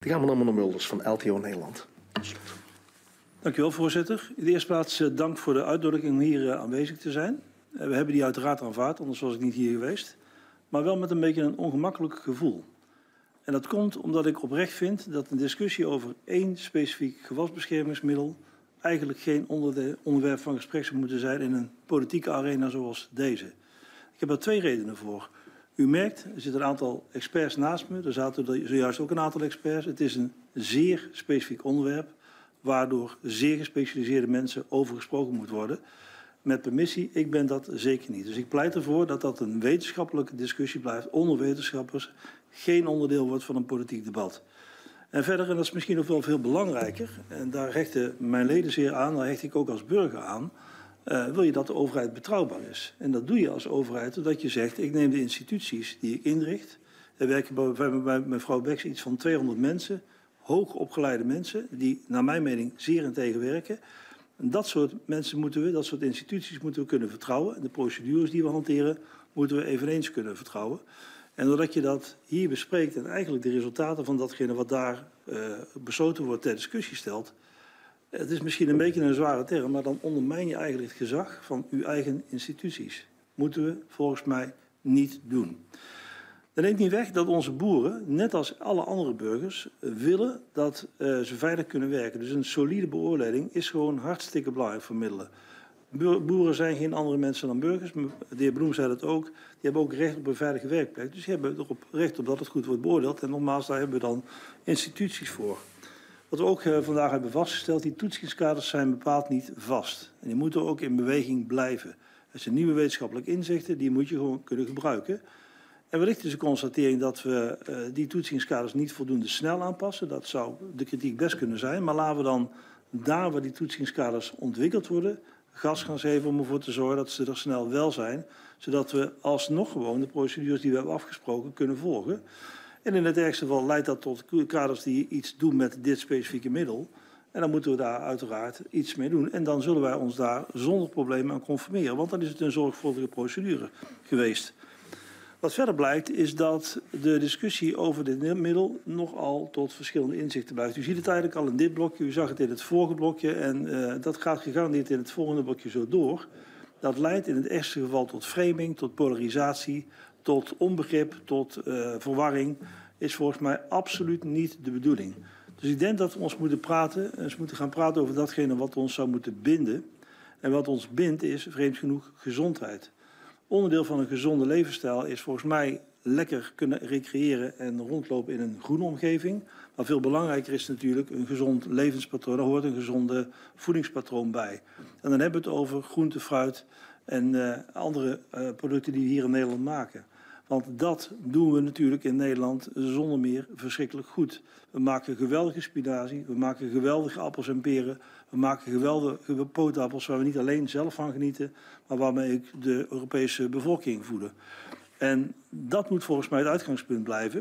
De Kamerman Mulders van LTO Nederland. Dank u wel, voorzitter. In de eerste plaats dank voor de uitnodiging om hier aanwezig te zijn. We hebben die uiteraard aanvaard, anders was ik niet hier geweest. Maar wel met een beetje een ongemakkelijk gevoel. En dat komt omdat ik oprecht vind dat een discussie over één specifiek gewasbeschermingsmiddel eigenlijk geen onderwerp van gesprek zou moeten zijn in een politieke arena zoals deze. Ik heb er twee redenen voor. U merkt, er zitten een aantal experts naast me. Er zaten zojuist ook een aantal experts. Het is een zeer specifiek onderwerp, waardoor zeer gespecialiseerde mensen over gesproken moet worden. Met permissie, ik ben dat zeker niet. Dus ik pleit ervoor dat dat een wetenschappelijke discussie blijft onder wetenschappers. Geen onderdeel wordt van een politiek debat. En verder, en dat is misschien nog wel veel belangrijker, en daar hechten mijn leden zeer aan, daar hecht ik ook als burger aan, wil je dat de overheid betrouwbaar is. En dat doe je als overheid doordat je zegt, ik neem de instituties die ik inricht. Er werken bij mevrouw Beks iets van 200 mensen, hoogopgeleide mensen, die naar mijn mening zeer in tegen werken. En dat soort mensen moeten we, dat soort instituties moeten we kunnen vertrouwen. En de procedures die we hanteren, moeten we eveneens kunnen vertrouwen. En doordat je dat hier bespreekt en eigenlijk de resultaten van datgene wat daar besloten wordt ter discussie stelt. Het is misschien een beetje een zware term, maar dan ondermijn je eigenlijk het gezag van uw eigen instituties. Moeten we volgens mij niet doen. Dat neemt niet weg dat onze boeren, net als alle andere burgers, willen dat ze veilig kunnen werken. Dus een solide beoordeling is gewoon hartstikke belangrijk voor middelen. Boeren zijn geen andere mensen dan burgers. De heer Bloem zei dat ook. Die hebben ook recht op een veilige werkplek. Dus die hebben erop recht op dat het goed wordt beoordeeld. En nogmaals, daar hebben we dan instituties voor. Wat we ook vandaag hebben vastgesteld, die toetsingskaders zijn bepaald niet vast. En die moeten ook in beweging blijven. Dat zijn nieuwe wetenschappelijke inzichten, die moet je gewoon kunnen gebruiken. En wellicht is de constatering dat we die toetsingskaders niet voldoende snel aanpassen. Dat zou de kritiek best kunnen zijn. Maar laten we dan daar waar die toetsingskaders ontwikkeld worden, gas gaan geven om ervoor te zorgen dat ze er snel wel zijn. Zodat we alsnog gewoon de procedures die we hebben afgesproken kunnen volgen. En in het ergste geval leidt dat tot kaders die iets doen met dit specifieke middel. En dan moeten we daar uiteraard iets mee doen. En dan zullen wij ons daar zonder problemen aan conformeren. Want dan is het een zorgvuldige procedure geweest. Wat verder blijkt is dat de discussie over dit middel nogal tot verschillende inzichten blijft. U ziet het eigenlijk al in dit blokje, u zag het in het vorige blokje en dat gaat gegarandeerd in het volgende blokje zo door. Dat leidt in het ergste geval tot framing, tot polarisatie, tot onbegrip, tot verwarring. Is volgens mij absoluut niet de bedoeling. Dus ik denk dat we ons moeten gaan praten over datgene wat ons zou moeten binden. En wat ons bindt is, vreemd genoeg, gezondheid. Onderdeel van een gezonde levensstijl is volgens mij lekker kunnen recreëren en rondlopen in een groene omgeving. Maar veel belangrijker is natuurlijk een gezond levenspatroon. Daar hoort een gezonde voedingspatroon bij. En dan hebben we het over groente, fruit en andere producten die we hier in Nederland maken. Want dat doen we natuurlijk in Nederland zonder meer verschrikkelijk goed. We maken geweldige spinazie, we maken geweldige appels en peren. We maken geweldige pootappels waar we niet alleen zelf van genieten, maar waarmee ik de Europese bevolking voeden. En dat moet volgens mij het uitgangspunt blijven.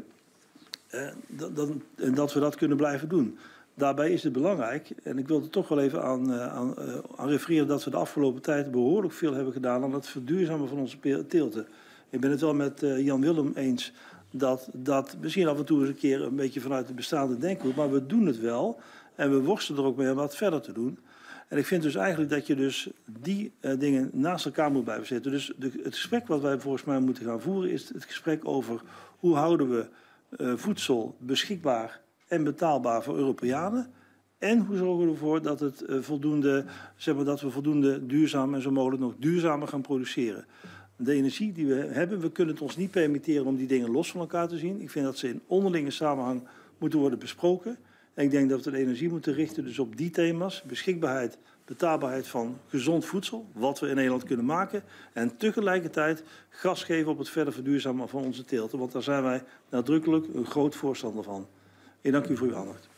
En dat we dat kunnen blijven doen. Daarbij is het belangrijk, en ik wil er toch wel even aan refereren, dat we de afgelopen tijd behoorlijk veel hebben gedaan aan het verduurzamen van onze teelten. Ik ben het wel met Jan Willem eens dat misschien af en toe eens een keer een beetje vanuit de bestaande denkhoek, maar we doen het wel en we worstelen er ook mee om wat verder te doen. En ik vind dus eigenlijk dat je dus die dingen naast elkaar moet blijven zetten. Dus het gesprek wat wij volgens mij moeten gaan voeren is het gesprek over hoe houden we voedsel beschikbaar en betaalbaar voor Europeanen. En hoe zorgen we ervoor dat, dat we voldoende duurzaam en zo mogelijk nog duurzamer gaan produceren. De energie die we hebben, we kunnen het ons niet permitteren om die dingen los van elkaar te zien. Ik vind dat ze in onderlinge samenhang moeten worden besproken. En ik denk dat we de energie moeten richten dus op die thema's. Beschikbaarheid, betaalbaarheid van gezond voedsel, wat we in Nederland kunnen maken. En tegelijkertijd gas geven op het verder verduurzamen van onze teelten. Want daar zijn wij nadrukkelijk een groot voorstander van. Ik dank u voor uw aandacht.